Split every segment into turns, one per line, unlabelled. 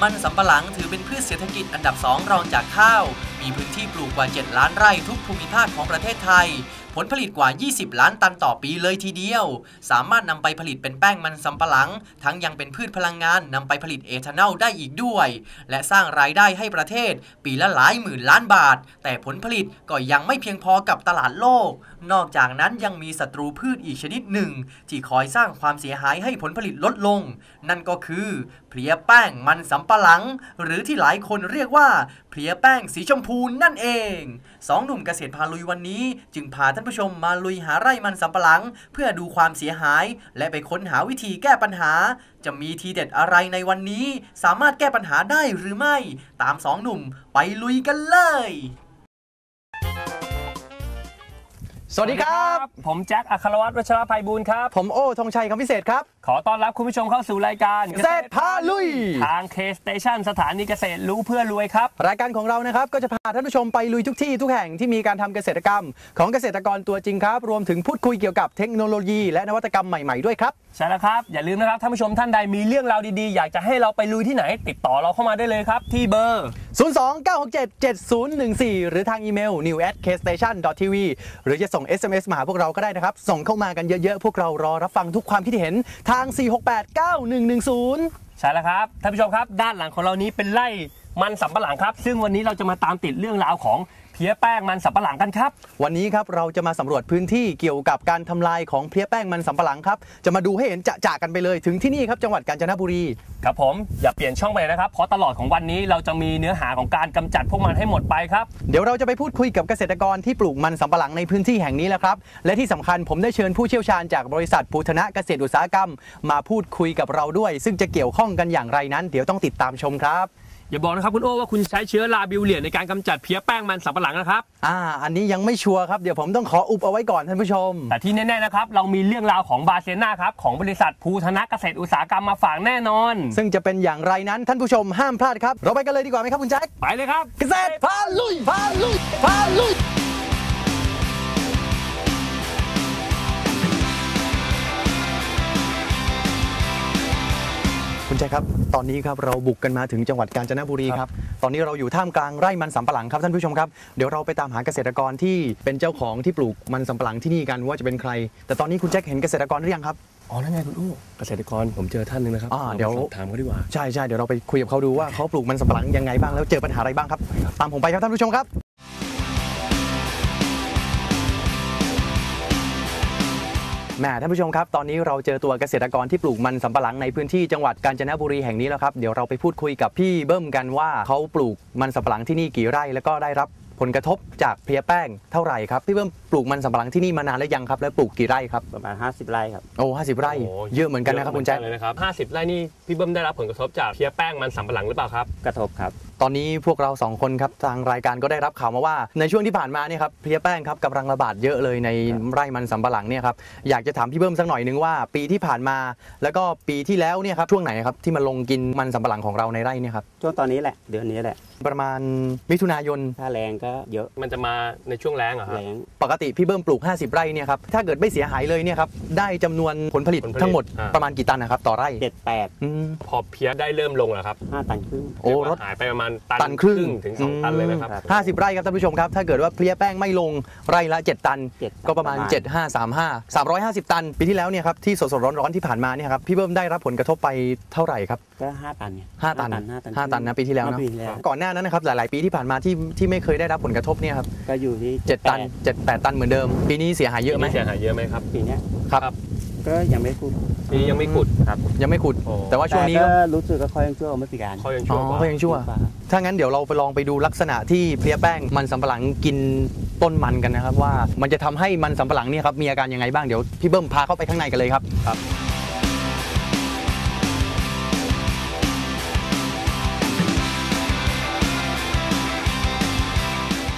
มันสำปะหลังถือเป็นพืชเศรษฐกิจอันดับ2รองจากข้าวมีพื้นที่ปลูกกว่า7ล้านไร่ทุกภูมิภาคของประเทศไทยผลผลิตกว่า20ล้านตันต่อปีเลยทีเดียวสามารถนำไปผลิตเป็นแป้งมันสำปะหลังทั้งยังเป็นพืชพลังงานนำไปผลิตเอทานอลได้อีกด้วยและสร้างรายได้ให้ประเทศปีละหลายหมื่นล้านบาทแต่ผลผลิตก็ยังไม่เพียงพอกับตลาดโลกนอกจากนั้นยังมีศัตรูพืชอีกชนิดหนึ่งที่คอยสร้างความเสียหายให้ผลผลิตลดลงนั่นก็คือเพลี้ยแป้งมันสำปะหลังหรือที่หลายคนเรียกว่าเพลี้ยแป้งสีชมพูนั่นเองสองหนุ่มเกษตรพาลุยวันนี้จึงพาท่านผู้ชมมาลุยหาไร่มันสำปะหลังเพื่อดูความเสียหายและไปค้นหาวิธีแก้ปัญหาจะมีทีเด็ดอะไรในวันนี้สามารถแก้ปัญหาได้หรือไม่ตามสองหนุ่มไปลุยกันเลย
สวัสดีครับ
ผมแจ็คอัครวัฒน์วัชรภัยบูลย์ครับ
ผมโอ้ธงชัยคำพิเศษครับ
ขอต้อนรับคุณผู้ชมเข้าสู่รายการ
เกษตรพาลุย
ทาง K Station สถานีเกษตรรู้เพื่อรวยครับ
รายการของเรานะครับก็จะพาท่านผู้ชมไปลุยทุกที่ทุกแห่งที่มีการทำเกษตรกรรมของเกษตรกรตัวจริงครับรวมถึงพูดคุยเกี่ยวกับเทคโนโลยีและนวัตกรรมใหม่ๆด้วยครับ
ใช่แล้วครับอย่าลืมนะครับท่านผู้ชมท่านใดมีเรื่องราวดีๆอยากจะให้เราไปลุยที่ไหนติดต่อเราเข้ามาได้เลยครับที่เบอร์
029677014หรือทางอีเมล new@kstation.tv หรือจะส่ง SMS มาหาพวกเราก็ได้นะครับส่งเข้ามากันเยอะๆพวกเรารอรับฟังทุกความคิดเห็นทาง4689110
ใช่แล้วครับท่านผู้ชมครับด้านหลังของเรานี้เป็นไร่มันสำปะหลังครับซึ่งวันนี้เราจะมาตามติดเรื่องราวของเพลี้ยแป้งมันสำปะหลังกันครับ
วันนี้ครับเราจะมาสำรวจพื้นที่เกี่ยวกับการทำลายของเพลี้ยแป้งมันสำปะหลังครับจะมาดูให้เห็นจะกันไปเลยถึงที่นี่ครับจังหวัดกาญจนบุรี
ครับผมอย่าเปลี่ยนช่องไปนะครับเพราะตลอดของวันนี้เราจะมีเนื้อหาของการกำจัดพวกมันให้หมดไปครับ
เดี๋ยวเราจะไปพูดคุยกับเกษตรกรที่ปลูกมันสำปะหลังในพื้นที่แห่งนี้แล้วครับและที่สำคัญผมได้เชิญผู้เชี่ยวชาญจากบริษัทภูธนะเกษตรอุตสาหกรรมมาพูดคุยกับเราด้วยซึ่งจะเกี่ยวข้องกันอย่างไรนั้นเดี๋ยวต้องติดตามชมครับ
อย่าบอกนะครับคุณโอ้ว่าคุณใช้เชื้อราบิวเลียนในการกำจัดเพลี้ยแป้งมันสำปะหลังนะครับ
อันนี้ยังไม่ชัวร์ครับเดี๋ยวผมต้องขออุบเอาไว้ก่อนท่านผู้ชม
แต่ที่แน่ๆนะครับเรามีเรื่องราวของบาเซน่าครับของบริษัทภูธนะเกษตรอุตสาหกรรมมาฝากแน่นอน
ซึ่งจะเป็นอย่างไรนั้นท่านผู้ชมห้ามพลาดครับเราไปกันเลยดีกว่าไหมครับคุณแจ็ค
ไปเลยครับ
เกษตรพาลุยพาลุยพาลุยคุณแจ็คครับตอนนี้ครับเราบุกกันมาถึงจังหวัดกาญจนบุรีครับตอนนี้เราอยู่ท่ามกลางไร่มันสำปะหลังครับท่านผู้ชมครับเดี๋ยวเราไปตามหาเกษตรกรที่เป็นเจ้าของที่ปลูกมันสำปะหลังที่นี่กันว่าจะเป็นใครแต่ตอนนี้คุณแจ็คเห็นเกษตรกรหรือยังครับ
นั่นไงคุณอู้เกษตรกรผมเจอท่านนึงนะครับ
เดี๋ยว
ถามเขาดีกว่า
ใช่เดี๋ยวเราไปคุยกับเขาดูว่าเขาปลูกมันสำปะหลังยังไงบ้างแล้วเจอปัญหาอะไรบ้างครับตามผมไปครับท่านผู้ชมครับท่านผู้ชมครับตอนนี้เราเจอตัวเกษตรกรที่ปลูกมันสำปะหลังในพื้นที่จังหวัดกาญจนบุรีแห่งนี้แล้วครับเดี๋ยวเราไปพูดคุยกับพี่เบิ้มกันว่าเขาปลูกมันสำปะหลังที่นี่กี่ไร่แล้วก็ได้รับผลกระทบจากเพลี้ยแป้งเท่าไหร่ครับพี่เบิ้มปลูกมันสำปะหลังที่นี่มานานแล้วยังครับแล้วปลูกกี่ไร่ครับ
ประมาณ50ไร่ครับ
50ไร่เยอะเหมือนกันนะครับคุณแจ๊ค
เลยนะครับ50ไร่นี่พี่เบิ้มได้รับผลกระทบจากเพลี้ยแป้งมันสำปะหลังหรือเปล่าครับ
กระทบครับ
ตอนนี้พวกเรา2คนครับทางรายการก็ได้รับข่าวมาว่าในช่วงที่ผ่านมาเนี่ยครับเพลี้ยแป้งครับกำลังระบาดเยอะเลยในไร่มันสำปะหลังเนี่ยครับอยากจะถามพี่เบิ้มสักหน่อยนึงว่าปีที่ผ่านมาแล้วก็ปีที่แล้วเนี่ยครับช่วงไหนครับที่มาลงกินมันสำปะหลังของเราในไร่เนี่ยครับ
ช่วงตอนนี้แหละเดือนนี้แหละ
ประมาณมิถุนายน
ถ้าแรงก็เยอะ
มันจะมาในช่วงแล้งเหรอครับ
ปกติพี่เบิ้มปลูก50ไร่เนี่ยครับถ้าเกิดไม่เสียหายเลยเนี่ยครับได้จำนวนผลผลิตทั้งหมดประมาณกี่ตันนะครับต่อไร่
7-8
พอเพี้ยได้เริ่มลงแล้วครับ
5 ตันครึ่ง
รถหายไปประมาณ
ตันครึ่ง
ถึง2 ตันเลยนะครับ
50ไร่ครับท่านผู้ชมครับถ้าเกิดว่าเพลี้ยแป้งไม่ลงไร่ละ7 ตันก็ประมาณ350 ตันปีที่แล้วเนี่ยครับที่สดๆร้อนๆที่ผ่านมาเนี่ยครับพี่เบิ้มได้รับผลกระทบไปเท่าไหร่ครับ
ก็5 ตันเนี่ย
5 ตันนะปีที่แล้วนะก่อนหน้านั้นนะครับหลายๆปีที่ผ่านมาที่ไม่เคยได้รับผลกระทบเนี่ยครับ
ก็อยู่ที่
7 ตัน 7-8 ตันเหมือนเดิมปีนี้เสียหายเยอะไหม
เสียหายเยอะไหมครับ
ปีนี้
ครับ
ก็ยังไม่ขุด
นี่ยังไม่ขุด
ครับยังไม่ขุดแต่ว่าช่วงนี้ก็
รู้สึกก็ค่อยยังชั่วไม่ปีการ
ค่อยยังชั่ว
ถ้างั้นเดี๋ยวเราไปลองไปดูลักษณะที่เพลี้ยแป้งมันสำปะหลังกินต้นมันกันนะครับว่ามันจะทำให้มันสำปะหลังเนี่ยครับมีอาการยังไงบ้างเดี๋ยวพี่เบิ้มพาเข้าไปข้างในกันเลยครับ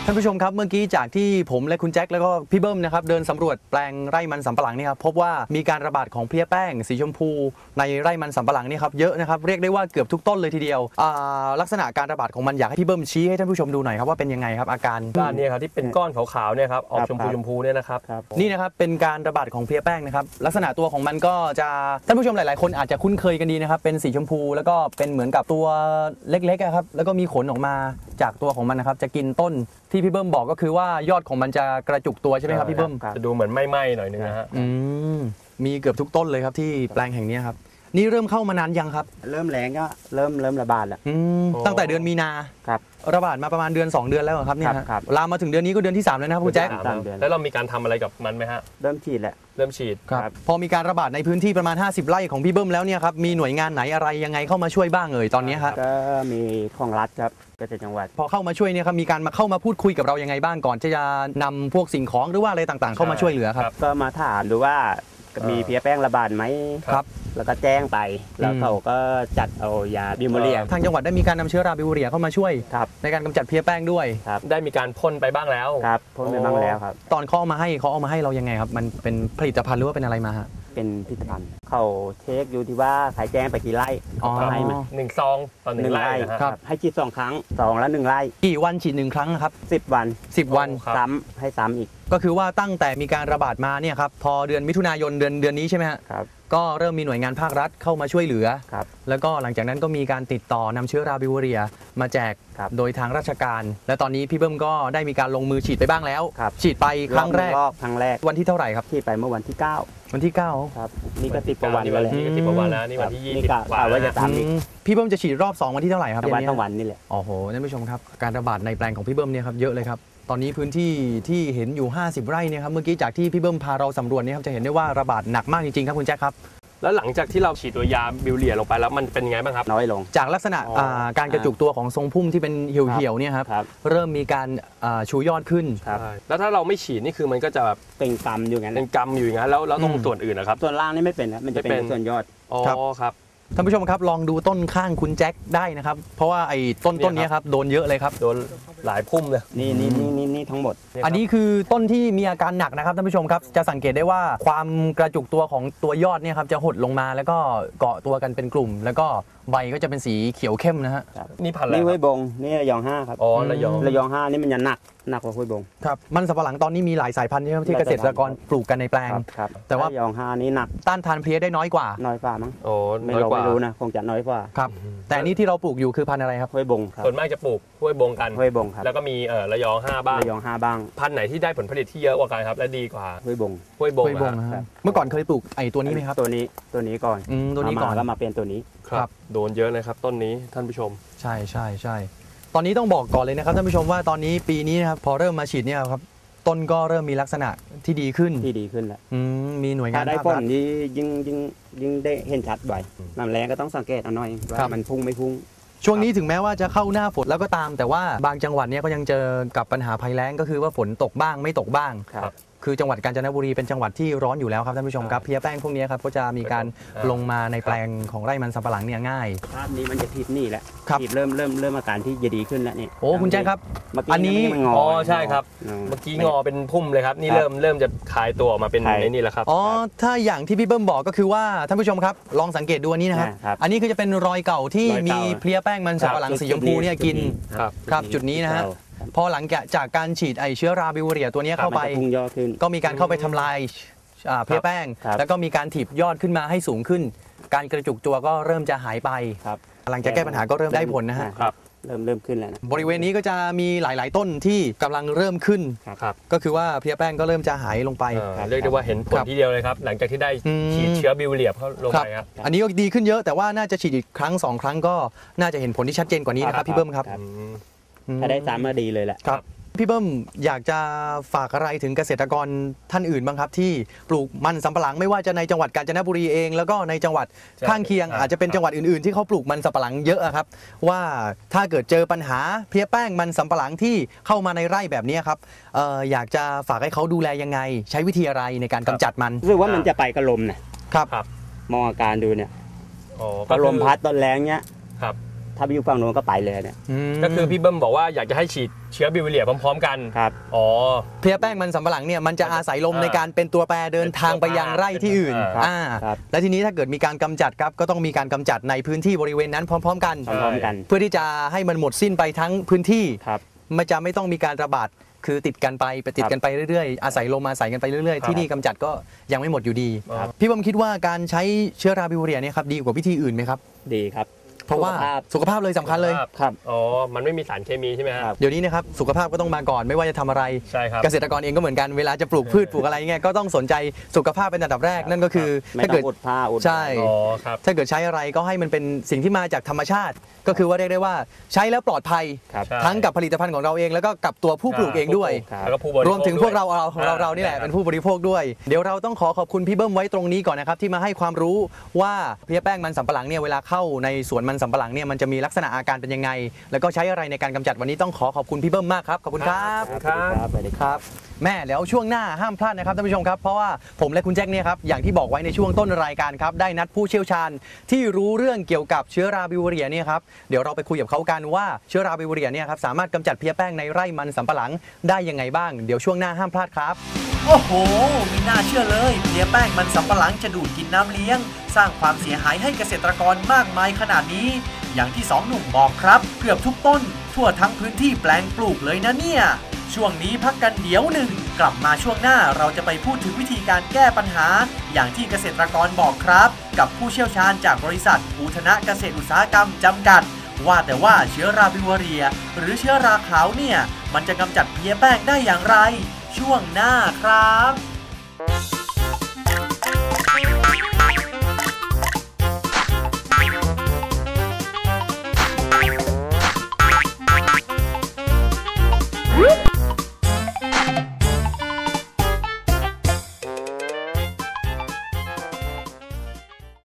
ท่านผู้ชมครับเมื่อกี้จากที่ผมและคุณแจ็คแล้วก็พี่เบิ้มนะครับเดินสำรวจแปลงไร่มันสำปะหลังนี่ครับพบว่ามีการระบาดของเพลี้ยแป้งสีชมพูในไร่มันสำปะหลังนี่ครับเยอะนะครับเรียกได้ว่าเกือบทุกต้นเลยทีเดียวลักษณะการระบาดของมันอยากให้พี่เบิ้มชี้ให้ท่านผู้ชมดูหน่อยครับว่าเป็นยังไงครับอาการ
ด้านนี้ครับที่เป็นก้อนขาวๆเนี่ยครับออกชมพูเนี่ยนะครับ
ครับ
นี่นะครับเป็นการระบาดของเพลี้ยแป้งนะครับลักษณะตัวของมันก็จะท่านผู้ชมหลายๆคนอาจจะคุ้นเคยกันดีนะครับเป็นสีชมพูแล้วก็เป็นเหมือนกับตัวเล็กๆครับแล้วก็มีขนออกมาจากตัวของมันนะครับจะกินต้นที่พี่เบิ้มบอกก็คือว่ายอดของมันจะกระจุกตัวใช่ไหมครับพี่เบิ้ม
จะดูเหมือนไหม้ๆหน่อยนึงนะฮะ
มีเกือบทุกต้นเลยครับที่แปลงแห่งนี้ครับนี่เริ่มเข้ามานานยังครับ
เริ่มแรงก็เริ่มระบาดแล้ว
ตั้งแต่เดือนมีนา
ครับ
ระบาดมาประมาณเดือน 2 เดือนแล้วเหรอครับเนี่ยฮะ
ครับ
ลามมาถึงเดือนนี้ก็เดือนที่ 3 แล้วนะครับคุณแจ็ค
สามเดือน
แล้วเรามีการทำอะไรกับมันไหมฮะ
เริ่มฉีดแล้ว
เริ่มฉีด
ครับพอมีการระบาดในพื้นที่ประมาณ50 ไร่ของพี่เบิ้มแล้วเนี่ยครับมีหน่วยงานไหนอะไรยังไงเข้ามาช่วยบ้างเอ่ยตอนนี้ครับ
ก็มีของรัฐครับเกษตรจังหวัด
พอเข้ามาช่วยเนี่ยครับมีการเข้ามาพูดคุยกับเรายังไงบ้างก่อนที่จะนำพวกสิ่งของหรือว่าอะไรต่างๆ เข้ามาช่วยเหลือครับ
ก็มาถามดูว่ามีเพลี้ยแป้งระบาดไหม
ครับ
แล้วก็แจ้งไปแล้วเขาก็จัดเอายาบิวโมเรีย
ทางจังหวัดได้มีการนำเชื้อราบิวเรียเข้ามาช่วย
ครับ
ในการกำจัดเพลี้ยแป้งด้วย
ครับ
ได้มีการพ่นไปบ้างแล้ว
ครับพ่นไปบ้างแล้วครับ
ตอนเขาเอามาให้เรายังไงครับมันเป็นผลิตภัณฑ์หรือว่าเป็นอะไรมาฮะ
เป็นผลิตภัณฑ์เขาเช็คอยู่ที่ว่าใครแจ้งไปกี่ไร่
อ๋อ
เขาก็ให้มา
1 ซองต่อ 1 ไร่นะฮะ
ครับ
ให้ฉีด2 ครั้ง2แล้ว1 ไร่
กี่วันฉีด1 ครั้งครับ
10 วัน
10 วัน
ครับ
ซ้ำให้ซ้ำอีก
ก็คือว่าตั้งแต่มีการระบาดมาเนี่ยครับพอเดือนมิถุนายนเดือนนี้ใช่ไหมฮะ
ครับ
ก็เริ่มมีหน่วยงานภาครัฐเข้ามาช่วยเหลือ
ครับ
แล้วก็หลังจากนั้นก็มีการติดต่อนำเชื้อราบิวเรียมาแจก
ครับ
โดยทางราชการ และตอนนี้พี่เบิ้มก็ได้มีการลงมือฉีดไปบ้างแล้ว
ครับ
ฉีดไปครั้งแรก
รอบครั้งแรก
วันที่เท่าไหร่ครับ
ที่ไปเมื่อวันที่
วันที่ 9
ครับนี่ก็10 กว่าวัน
นี่
แล้ว
วัน
แหละ
ที่10 กว่าวันแล้วนี่วันที่
นี่
20
กะ
กว่า
ว่า
แล้ว
จะ
นะ
ตามอีก
พี่เบิ้มจะฉีดรอบ 2 วันที่เท่าไหร่ครับ
ตะวัน
เดือ
ตะวันนี่แหละ
โอ้โหท่านผู้ชมครับการระบาดในแปลงของพี่เบิ้มเนี่ยครับเยอะเลยครับตอนนี้พื้นที่ที่เห็นอยู่50 ไร่เนี่ยครับเมื่อกี้จากที่พี่เบิ้มพาเราสำรวจเนี่ยครับจะเห็นได้ว่าระบาดหนักมากจริงๆครับคุณแจ็คครับ
แล้วหลังจากที่เราฉีดตัวยาบิวเลียลงไปแล้วมันเป็นไงบ้างครับ
น้อยลง
จากลักษณะการกระจุกตัวของทรงพุ่มที่เป็นเหี่ยวๆเนี่ยครับ
ครับ
เริ่มมีการชูยอดขึ้น
ครับ
ใช่แล้วถ้าเราไม่ฉีดนี่คือมันก็จะแบบ
เป็นกรรมอยู่งั้น
เป็นกำอยู่อย่างนั้นแล้วตรงส่วนอื่นนะครับ
ส่วนล่างนี่ไม่เป็นนะมันจะเป็น
ไม่เป็น
ส่วนยอด
อ๋อ
ครับ
ครับ
ท่านผู้ชมครับลองดูต้นข้างคุณแจ็คได้นะครับเพราะว่าไอ้ต้น
เนี่ยครับ
เนี้ยครับโดนเยอะเลยครับ
โดนหลายพุ่มเลย
นี่ทั้งหมด
อันนี้คือต้นที่มีอาการหนักนะครับท่านผู้ชมครับจะสังเกตได้ว่าความกระจุกตัวของตัวยอดเนี่ยครับจะหดลงมาแล้วก็เกาะตัวกันเป็นกลุ่ม แล้วก็ใบก็จะเป็นสีเขียวเข้มนะฮะ
นี่พันธุ์อะไร
นี่
ค
ห้
รั
วย
บบ
งนี่ระยอง5ครับ
อ๋อระยอง
ระยอง5นี่มันจะหนักกว่าห้วยบง
ครับมันสำปะหลังตอนนี้มีหลายสายพันธุ์ใช่ไหมที่เกษตรกรปลูกกันในแปลง
ครับ
แต่ว่า
ระยอง5นี่หนัก
ต้านทานเพลี้ยได้น้อยกว่า
น้อยกว่ามั้ง
โอ้
ไม่
น้อยกว่า
รู้นะคงจะน้อยกว่า
ครับแต่อันนี้ที่เราปลูกอยู่คือพันธุ์อะไรครับ
ห้วยบงครับ
ส่วนมากจะปลูกห้วยบงกัน
ห้วยบงครับ
แล้วก็มีระยอง5บ้าง
ระยอง5บ้าง
พันธุ์ไหนที่ได้ผลผลิตที่เยอะกว่ากันครับและดีกว่า
ห้วยบง
ห้วยบง
กล้วยบง
นะ
นะ
ฮะ
ฮะเมื่อก่อนเคยปลูกไอ้ตัวนี้ไหมครับ
ตัวนี้ก่อน
ตัวนี้ก่อน
เามาก็มาเป็นตัวนี้
ครับโดนเยอะนะครับต้นนี้ท่านผู้ชม
ใช่ตอนนี้ต้องบอกก่อนเลยนะครับท่านผู้ชมว่าตอนนี้ปีนี้นะครับพอเริ่มมาฉีดเนี่ยครับต้นก็เริ่มมีลักษณะที่ดีขึ้น
ที่ดีขึ้นแล้ว
มีหน่วยงา
ถ้าน ได้
ภาค
ผ
รั
ล
ฐ
นี่ยิ่งได้เห็นชัดบ่อยน้ำแรงก็ต้องสังเกตเอาหน่อยว่า
ครับ
มันพุ่งไม่พุ่ง
ช่วงนี้ถึงแม้ว่าจะเข้าหน้าฝนแล้วก็ตาม แต่ว่าบางจังหวัดเนี่ยก็ยังเจอกับปัญหาภัยแล้งก็คือว่าฝนตกบ้างไม่ตกบ้าง
ครับ
คือจังหวัดกาญจนบุรีเป็นจังหวัดที่ร้อนอยู่แล้วครับท่านผู้ชมครับเพลี้ยแป้งพวกนี้ครับก็จะมีการลงมาในแปลงของไร่มันสำปะหลังเนี่ยง่าย
ภาพนี้มันจะผิดนี่แหละ
ครับ
ผิดเริ่มอาการที่จะดีขึ้นแล้วนี่
โอ้คุณแจ้ครับ
เมื่อ
อั
กี้
นนี้
มันงอ
อ๋
อ๋
อใช่ครับ
อืม
เมื่อกี้งอเป็นพุ่มเลยครับ นี่
ครับ
เริ่มจะคลายตัวออกมาเป็น
ใช่
ไอ้นี่แหละครับ
อ๋อถ้าอย่างที่พี่เบิ้มบอกก็คือว่าท่านผู้ชมครับลองสังเกตดูอันนี้นะครับ
ครับ
อันนี้คือจะเป็นรอยเก่าที่
รอยเก่า
มีเพลี้ยแป้งมันสำปะหลังสีชมพูเนี่ยกิน
ครับ
ครับจุดนี้นะฮะ พอหลังจากการฉีดไอเชื้อราบิวเรียตัวนี้เข้าไป
มันจะพุ่งยอดขึ้น
ก็มีการเข้าไปทำลายเพลี้ยแป้ง
ครับ
แล้วก็มีการถีบยอดขึ้นมาให้สูงขึ้น การกระจุกตัวก็เริ่มจะหายไป
ครับ
หลังจากแก้ปัญหาก็เริ่มได้ผลนะฮะ
ครับ
เริ่มขึ้นแล้วนะ
บริเวณนี้ก็จะมีหลาย ๆ ต้นที่กำลังเริ่มขึ้น
ครับ
ก็คือว่าเพลี้ยแป้งก็เริ่มจะหายลงไป
เรียกได้ว่าเห็นผล
ครับ
ทีเดียวเลยครับ หลังจากที่ได้
อืม
ฉีดเชื้อบิวเลียเข้าลงไปครับ
อันนี้ก็ดีขึ้นเยอะแต่ว่าน่าจะฉีดอีกครั้ง 2 ครั้งก็น่าจะเห็นผลที่ชัดเจนกว่านี้นะครับพี่เบิ้มครับ
ครับ
อืม
ถ้าได้ซ้ำก็ดีเลยแหละ
ครับพี่เบิ้มอยากจะฝากอะไรถึงเกษตรกรท่านอื่นบ้างครับที่ปลูกมันสำปะหลังไม่ว่าจะในจังหวัดกาญจนบุรีเอง แล้วก็ในจังหวัดข้างเคียง อาจจะเป็นจังหวัดอื่นๆที่เขาปลูกมันสำปะหลังเยอะอะครับว่าถ้าเกิดเจอปัญหาเพลี้ยแป้งมันสำปะหลังที่เข้ามาในไร่แบบนี้ครับอยากจะฝากให้เขาดูแลยังไง ใช้วิธีอะไรในการกำจัดมัน
รู้สึกว่ามันจะไปกับลมนะครับ
ครับ
มองอาการดูเนี่ย
อ๋อ
ก็ลมพัดตอนแรงเนี้ย
ครับ
ถ้าไปอยู่ฝั่งโน้นก็ไปเลยเนี่ย
ก็คือพี่เบิ้มบอกว่าอยากจะให้ฉีดเชื้อบิวเรียพร้อมๆกัน
ครับ
อ๋อ
เพลียแป้งมันสำปะหลังเนี่ยมันจะอาศัยลมในการเป็นตัวแปรเดินทางไปยังไร่ที่อื่น
ครับ
ครับ
และทีนี้ถ้าเกิดมีการกำจัดครับก็ต้องมีการกำจัดในพื้นที่บริเวณนั้นพร้อมๆกัน
พร้อมๆกัน
เพื่อที่จะให้มันหมดสิ้นไปทั้งพื้นที่
ครับ
ไม่ต้องมีการระบาดคือติดกันไปติดกันไปเรื่อยๆอาศัยลมอาศัยกันไปเรื่อย
ครับ
ๆที่นี่กำจัดก็ยังไม่หมดอยู่ดี
ครับ
พี่บอมคิดว่าการใช้เชื้อราบิวเรียเนี่ยครับดีกว่าวิธีอื่นไหมครับ
ดีครับ
เพราะว่าสุขภาพเลยสำคัญเลย
ครับ
อ๋อ มันไม่มีสารเคมีใช่ไหมครับ
เดี๋ยวนี้นะครับสุขภาพก็ต้องมาก่อนไม่ว่าจะทำอะไร
ใช่ครับ
เกษตรกรเองก็เหมือนกันเวลาจะปลูกพืชปลูกอะไรเงี้ยก็ต้องสนใจสุขภาพเป็นอันดับแรกนั่นก็คือ
ไม่
ถ้า
ต้อ
เกิด
งอุดผ้าอุด
ใช่
อ๋อ ครับ
ถ้าเกิดใช้อะไรก็ให้มันเป็นสิ่งที่มาจากธรรมชาติ ก็คือว่าเรียกได้ว่าใช้แล้วปลอดภัย
ครับ
ใช่
ทั้งกับผลิตภัณฑ์ของเราเองแล้วก็กับตัวผู้ปลูกเองด้วย
ครับ
แล้วก็ผู้บริโภค
รวมถึงพวกเรา
ด้วย
เรานี่แหละ
ใช่ครับ
เป็นผู้บริโภคด้วย เดี๋ยวเราต้องขอบคุณพี่เบิ้มไว้ตรงนี้ก่อนนะครับที่มาให้ความรู้ว่าเพลี้ยแป้งมันสำปะหลังเนี่ยเวลาเข้าในสวนมันสำปะหลังเนี่ยมันจะมีลักษณะอาการเป็นยังไง แล้วก็ใช้อะไรในการกำจัดวันนี้ต้องขอบคุณพี่เบิ้มมากครับขอบคุณครับ
ครับสวัสดีครับ
แม่แล้วช่วงหน้าห้ามพลาดนะครับท่านผู้ชมครับเพราะว่าผมและคุณแจ็คเนี่ยครับอย่างที่บอกไว้ในช่วงต้นรายการครับได้นัดผู้เชี่ยวชาญที่รู้เรื่องเกี่ยวกับเชื้อราบิวเรียเนี่ยครับเดี๋ยวเราไปคุยกับเขากันว่าเชื้อราบิวเรียเนี่ยครับสามารถกำจัดเพลี้ยแป้งในไร่มันสำปะหลังได้ยังไงบ้างเดี๋ยวช่วงหน้าห้ามพลาดครับ
โอ้โหไม่น่าเชื่อเลยเพลี้ยแป้งมันสำปะหลังจะดูดกินน้ำเลี้ยง สร้างความเสียหายให้เกษตรกรมากมายขนาดนี้ อย่างที่สองหนุ่มบอกครับเกือบทุกต้น ทั่วทั้งพื้นที่แปลงปลูกเลยนะเนี่ย ช่วงนี้พักกันเดี๋ยวหนึ่ง กลับมาช่วงหน้าเราจะไปพูดถึงวิธีการแก้ปัญหา อย่างที่เกษตรกรบอกครับ กับผู้เชี่ยวชาญจากบริษัทภูธนะเกษตรอุตสาหกรรมจำกัด ว่าแต่ว่าเชื้อราบิวเรีย หรือเชื้อราขาวเนี่ยมันจะกำจัดเพลี้ยแป้งได้อย่างไร ช่วงหน้าครับ